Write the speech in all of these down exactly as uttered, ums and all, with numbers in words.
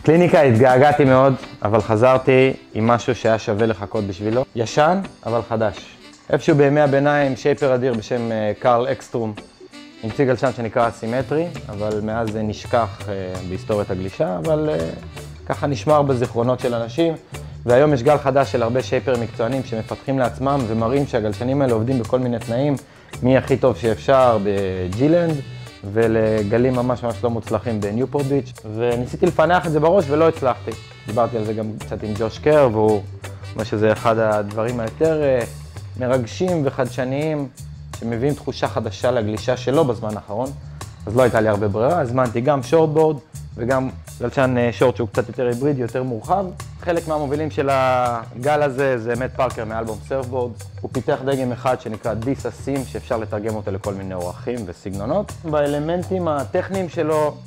קליניקה התגעגעתי מאוד, אבל חזרתי עם משהו שהיה שווה לחכות בשבילו. ישן, אבל חדש. איפשהו בימי הביניים, שייפר אדיר בשם קארל אקסטרום, המציא גלשן שנקרא אסימטרי, אבל מאז זה נשכח בהיסטוריית הגלישה, אבל ככה נשמר בזיכרונות של אנשים. והיום יש גל חדש של הרבה שייפר מקצוענים שמפתחים לעצמם ומראים שהגלשנים האלה עובדים בכל מיני תנאים, מי הכי טוב שאפשר בג'ילנד, ולגלים ממש ממש לא מוצלחים בניופורט ביץ', וניסיתי לפענח את זה בראש ולא הצלחתי. דיברתי על זה גם קצת עם ג'וש קר, והוא אומר שזה אחד הדברים היותר מרגשים וחדשניים, שמביאים תחושה חדשה לגלישה שלו בזמן האחרון. אז לא הייתה לי הרבה ברירה, הזמנתי גם שורטבורד וגם גלשן שורט שהוא קצת יותר היברידי, יותר מורחב. חלק מהמובילים של הגל הזה זה מאט פארקר מאלבום סרפבורד. הוא פיתח דגם אחד שנקרא דיס אסים, שאפשר לתרגם אותו לכל מיני אורחים וסגנונות. באלמנטים הטכניים שלו,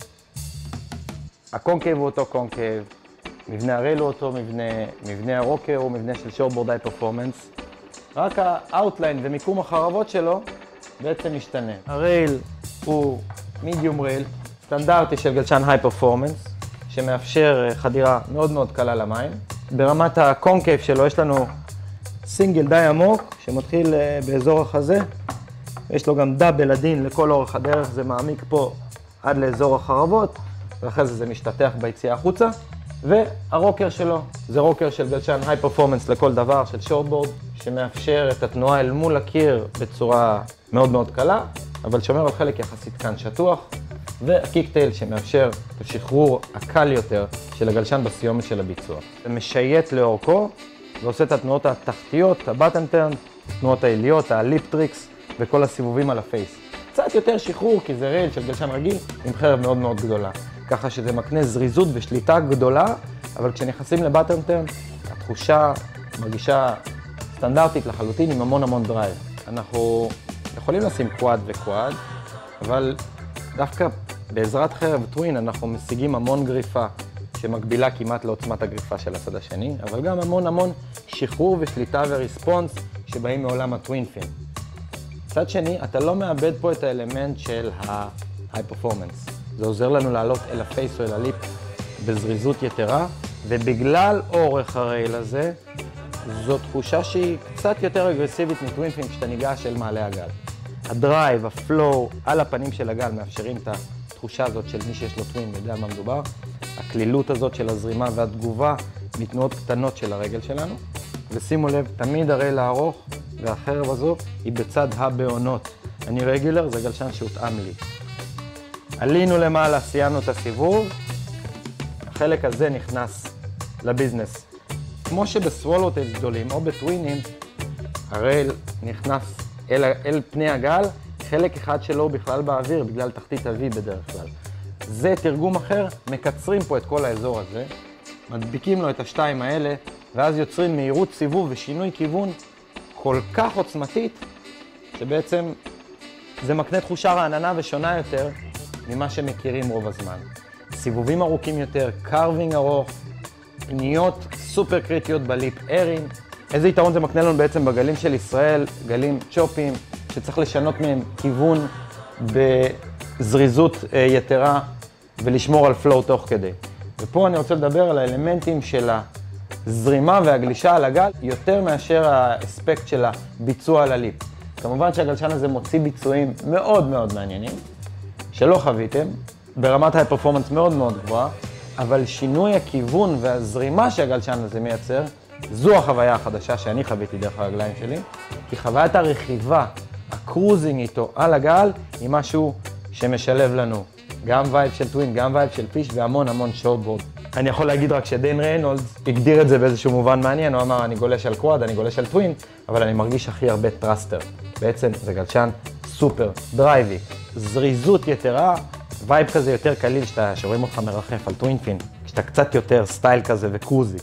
הקונקייב הוא אותו קונקייב, מבנה הרייל הוא אותו מבנה, מבנה הרוקר הוא מבנה של שורטבורד היי פרפורמנס. רק האוטליין ומיקום החרבות שלו בעצם משתנה. הרייל הוא מידיום רייל, סטנדרטי של גלשן היי פרפורמנס, שמאפשר חדירה מאוד מאוד קלה למים. ברמת הקונקייב שלו יש לנו סינגל די עמוק, שמתחיל באזור החזה. יש לו גם דאבל עדין לכל אורך הדרך, זה מעמיק פה עד לאזור החרבות, ואחרי זה זה משתטח ביציאה החוצה. והרוקר שלו, זה רוקר של גלשן היי פרפורמנס לכל דבר, של שורטבורד, שמאפשר את התנועה אל מול הקיר בצורה מאוד מאוד קלה, אבל שומר על חלק יחסית כאן שטוח. והקיקטייל שמאפשר את השחרור הקל יותר של הגלשן בסיומת של הביצוע. זה משייט לאורכו ועושה את התנועות התחתיות, הבטן טרן, תנועות העיליות, הליפ טריקס וכל הסיבובים על הפייס. קצת יותר שחרור כי זה רייל של גלשן רגיל עם חרב מאוד מאוד גדולה. ככה שזה מקנה זריזות ושליטה גדולה, אבל כשנכנסים לבטן טרן, התחושה מרגישה סטנדרטית לחלוטין עם המון המון דרייב. אנחנו יכולים לשים קוואד וקוואד, אבל דווקא בעזרת חרב טווין אנחנו משיגים המון גריפה שמקבילה כמעט לעוצמת הגריפה של הצד השני, אבל גם המון המון שחרור ושליטה וריספונס שבאים מעולם הטווין פין. מצד שני, אתה לא מאבד פה את האלמנט של ההיי פרפורמנס. זה עוזר לנו לעלות אל הפייס או אל הליפ בזריזות יתרה, ובגלל אורך הרייל הזה, זו תחושה שהיא קצת יותר אגרסיבית מטווין פין כשאתה ניגש אל מעלה הגל. הדרייב, הפלואו, על הפנים של הגל מאפשרים את התחושה הזאת של מי שיש לו טווין ויודע על מה מדובר. הכלילות הזאת של הזרימה והתגובה מתנועות קטנות של הרגל שלנו. ושימו לב, תמיד הרייל הארוך והחרב הזו היא בצד הבעונות. אני רגולר, זה גלשן שהותאם לי. עלינו למעלה, סיימנו את הסיבוב. החלק הזה נכנס לביזנס. כמו שבסוולוטייל גדולים או בטווינים, הרייל נכנס אל, אל פני הגל, חלק אחד שלו הוא בכלל באוויר, בגלל תחתית ה-V בדרך כלל. זה תרגום אחר, מקצרים פה את כל האזור הזה, מדביקים לו את השתיים האלה, ואז יוצרים מהירות סיבוב ושינוי כיוון כל כך עוצמתית, שבעצם זה מקנה תחושה רעננה ושונה יותר ממה שמכירים רוב הזמן. סיבובים ארוכים יותר, קרווינג ארוך, פניות סופר קריטיות בליפ ארינג. איזה יתרון זה מקנה לנו בעצם בגלים של ישראל, גלים צ'ופים, שצריך לשנות מהם כיוון בזריזות יתרה ולשמור על פלואו תוך כדי. ופה אני רוצה לדבר על האלמנטים של הזרימה והגלישה על הגל, יותר מאשר האספקט של הביצוע על הליפ. כמובן שהגלשן הזה מוציא ביצועים מאוד מאוד מעניינים, שלא חוויתם, ברמת היי פרפורמנס מאוד מאוד גבוהה, אבל שינוי הכיוון והזרימה שהגלשן הזה מייצר, זו החוויה החדשה שאני חוויתי דרך הרגליים שלי, כי חוויית הרכיבה, הקרוזינג איתו על הגל, היא משהו שמשלב לנו גם וייב של טווין, גם וייב של פיש והמון המון שורטבורד. אני יכול להגיד רק שדיין ריינולדס הגדיר את זה באיזשהו מובן מעניין, הוא אמר אני גולש על קוואד, אני גולש על טווין, אבל אני מרגיש הכי הרבה טרסטר. בעצם זה גלשן סופר דרייבי, זריזות יתרה, וייב כזה יותר קליל שאתה, שרואים אותך מרחף על טווין פין, כשאתה קצת יותר סטייל כזה וקרוזי.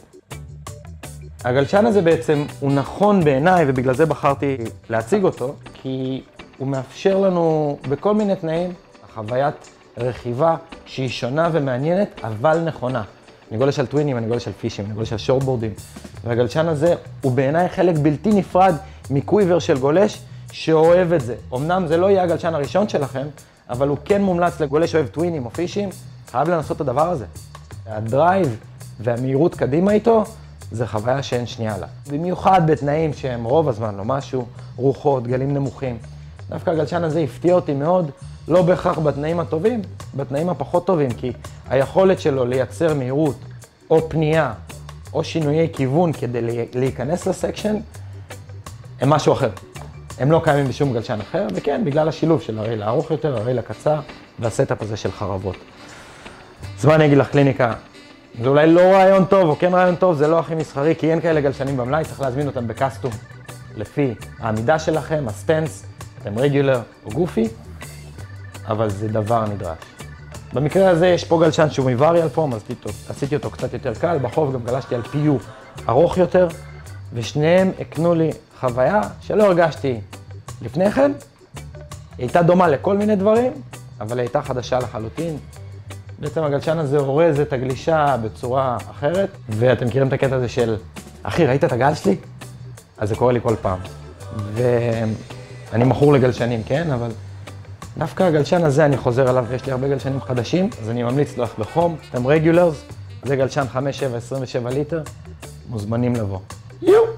הגלשן הזה בעצם הוא נכון בעיניי, ובגלל זה בחרתי להציג אותו, כי הוא מאפשר לנו בכל מיני תנאים חוויית רכיבה שהיא שונה ומעניינת, אבל נכונה. אני גולש על טווינים, אני גולש על פישים, אני גולש על שורטבורדים. והגלשן הזה הוא בעיניי חלק בלתי נפרד מקוויבר של גולש שאוהב את זה. אמנם זה לא יהיה הגלשן הראשון שלכם, אבל הוא כן מומלץ לגולש אוהב טווינים או פישים, חייב לנסות את הדבר הזה. הדרייב והמהירות קדימה איתו, זה חוויה שאין שנייה לה. במיוחד בתנאים שהם רוב הזמן לא משהו, רוחות, גלים נמוכים. דווקא הגלשן הזה הפתיע אותי מאוד, לא בהכרח בתנאים הטובים, בתנאים הפחות טובים, כי היכולת שלו לייצר מהירות או פנייה או שינויי כיוון כדי להיכנס לסקשן, הם משהו אחר. הם לא קיימים בשום גלשן אחר, וכן, בגלל השילוב של הרייל הארוך יותר, הרייל הקצר, והסטאפ הזה של חרבות. אז מה אני אגיד לך, קליניקה? זה אולי לא רעיון טוב, או כן רעיון טוב, זה לא הכי מסחרי, כי אין כאלה גלשנים במלאי, צריך להזמין אותם בקסטום, לפי העמידה שלכם, הסטנס, אתם רגולר או גופי, אבל זה דבר נדרש. במקרה הזה יש פה גלשן שהוא מווריאל פורם, אז עשיתי אותו קצת יותר קל, בחוף גם גלשתי על פי יו ארוך יותר, ושניהם הקנו לי חוויה שלא הרגשתי לפני כן. היא הייתה דומה לכל מיני דברים, אבל היא הייתה חדשה לחלוטין. בעצם הגלשן הזה אורז את הגלישה בצורה אחרת, ואתם מכירים את הקטע הזה של, אחי, ראית את הגל שלי? אז זה קורה לי כל פעם. ואני מכור לגלשנים, כן? אבל דווקא הגלשן הזה אני חוזר עליו, ויש לי הרבה גלשנים חדשים, אז אני ממליץ לך בחום, אתם רגולרס, זה גלשן חמש שבע עשרים ושבע ליטר, מוזמנים לבוא. יו!